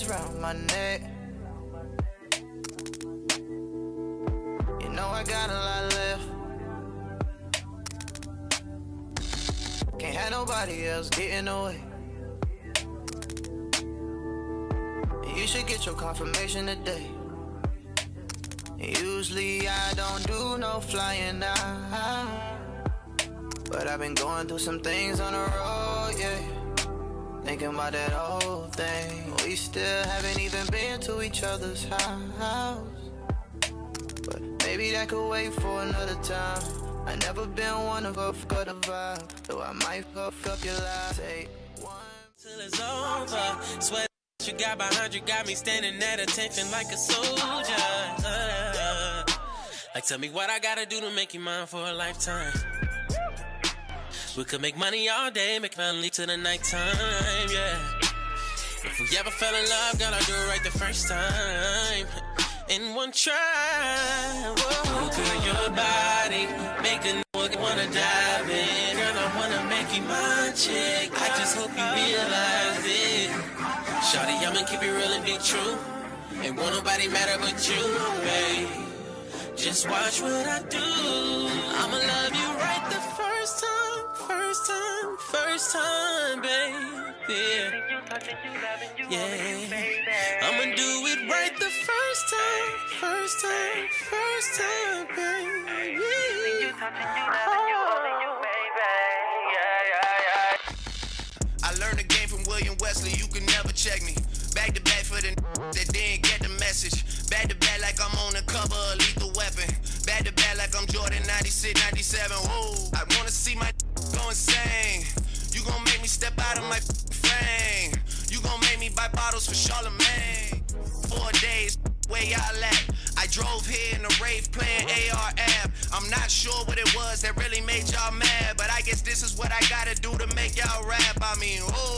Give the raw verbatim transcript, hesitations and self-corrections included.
ice round my neck. You know I got a lot left. Can't have nobody else get in the way. You should get your confirmation today. Usually I don't do no flying out, but I've been going through some things on the road, yeah. Thinking about that old thing. We still haven't even been to each other's house, but maybe that could wait for another time. I never been one of a fuck the vibe, though I might fuck up your life. Take one till it's over. Sweat you got behind you got me standing at attention like a soldier. Uh, like tell me what I gotta do to make you mine for a lifetime. We could make money all day, make money to the nighttime, yeah. If we ever fell in love, girl, I'll do it right the first time. In one try. Whoa, girl, your body make a nigga wanna dive in. Girl, I wanna make you my chick. I just hope you realize it. Shawty, I'ma keep it real and be true. Ain't want nobody matter but you, babe. Just watch what I do. I'ma love you right the first time, first time, first time, babe. Yeah, yeah. I'ma do it right the first time, first time, first time, babe. I learned the game from William Wesley, you can never check me. Back to back for the that didn't get the message. Back to back like I'm on the cover of Lethal Weapon. Back to back like I'm Jordan ninety-six, ninety-seven. Whoa, I wanna see my go insane. You gon' make me step out of my frame. You gon' make me buy bottles for Charlemagne. Four days, where y'all at? I drove here in a rave playing A R ab. I'm not sure what it was that really made y'all mad, but I guess this is what I gotta do to make y'all rap. I mean, oh.